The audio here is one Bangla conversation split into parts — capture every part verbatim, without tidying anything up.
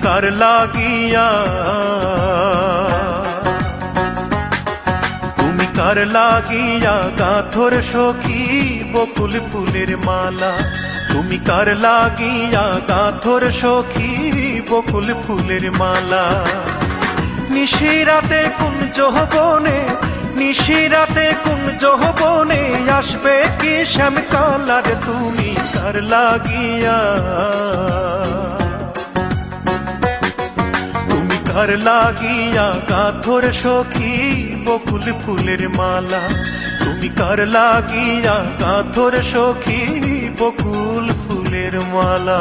কার লাগিয়া তুমি কার লাগিয়া গাথর সখী বকুল ফুলের মালা তুমি কার লাগিয়া গাথর সখী বকুল ফুলের মালা নিশিরাতে কোন যৌবনে নিশিরাতে কোন যৌবনে আসবে কি শ্যামকালার তুমি কার লাগিয়া তুমি কার লাগিয়া গাথর সখী বকুল ফুলের মালা তুমি কার লাগিয়া গাথর সখী বকুল ফুলের মালা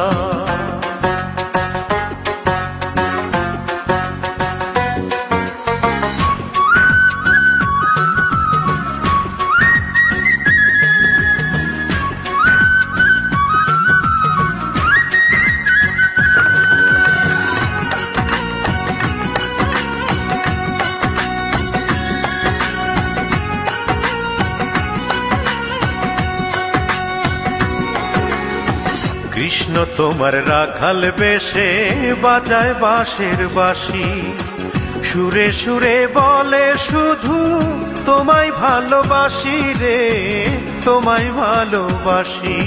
কৃষ্ণ তোমার রাখাল বেশে বাজায় বাঁশের বাঁশি সুরে সুরে বলে শুধু তোমায় ভালোবাসি রে তোমায় ভালোবাসি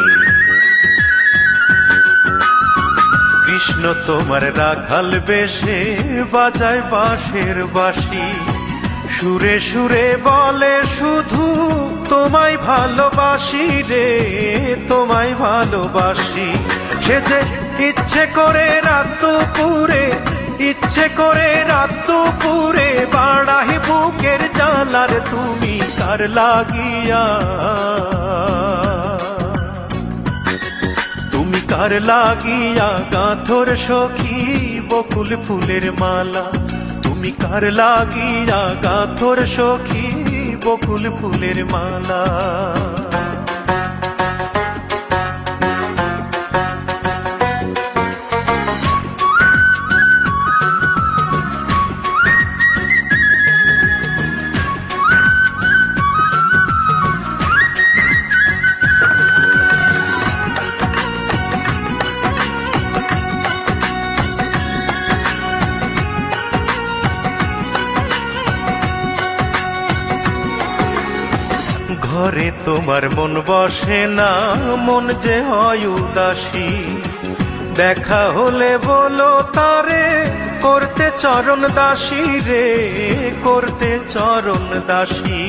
কৃষ্ণ তোমার রাখাল বেশে বাজায় বাঁশের বাঁশি সুরে সুরে বলে শুধু তোমায় ভালোবাসি রে তোমায় ভালোবাসি সে যে ইচ্ছে করে রাত দুপুরে ইচ্ছে করে রাত দুপুরে বাড়াই বুকের জ্বালার তুমি কার লাগিয়া তুমি কার লাগিয়া গাথর সখী বকুল ফুলের মালা তুমি কার লাগিয়া গাথর সখী বকুল ফুলের মালা ঘরে তোমার মন বসে না মন যে হয় উদাসী দেখা হলে বলো তারে করতে চরণ দাসী রে করতে চরণ দাসী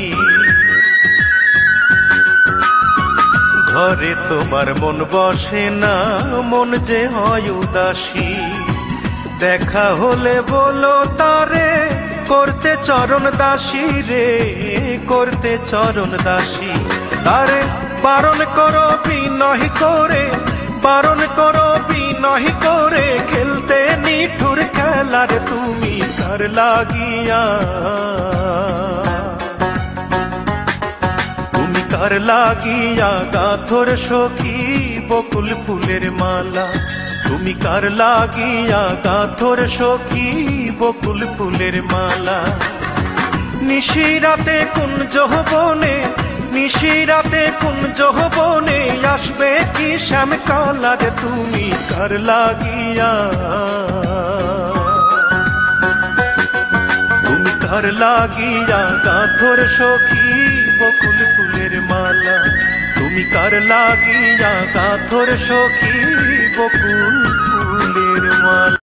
ঘরে তোমার মন বসে না মন যে হয় উদাসী দেখা হলে বলো তারে করতে চরণ দাসী রে করতে চরণ দাসী তারে বারণ করো বিনয় করে বারণ করো বিনয় করে খেলতে নিঠুর খেলার তুমি কার লাগিয়া তুমি কার লাগিয়া গাথর সখী বকুল ফুলের মালা তুমি কার লাগিয়া গাথর সখী বকুল ফুলের মালা নিশিরাতে কোন যৌবনে নিশিরাতে কোন যৌবনে আসবে কি শ্যামকালার তুমি কার লাগিয়া তুমি কার লাগিয়া গাথর সখী বকুল ফুলের মালা তুমি কার লাগিয়া গাথর সখী বকুল ফুলের মালা।